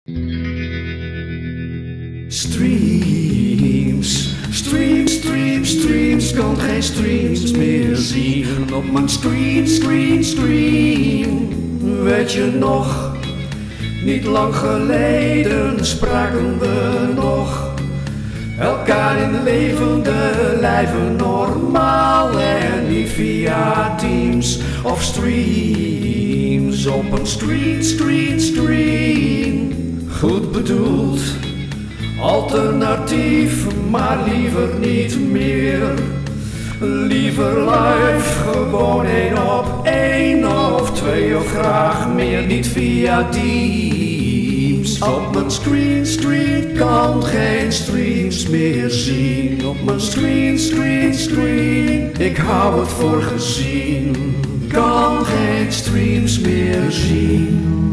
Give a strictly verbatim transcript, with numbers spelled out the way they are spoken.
Streams, streams, streams, streams, kan geen streams meer zien op mijn screen, screen, screen. Weet je nog, niet lang geleden spraken we nog elkaar in levende lijven normaal en niet via Teams of streams op een screen, screen, screen. Goed bedoeld, alternatief, maar liever niet meer. Liever live, gewoon één op één of twee of graag meer. Niet via Teams. Op mijn screen, screen kan geen streams meer zien. Op mijn screen, screen, screen, ik hou het voor gezien. Kan geen streams meer zien.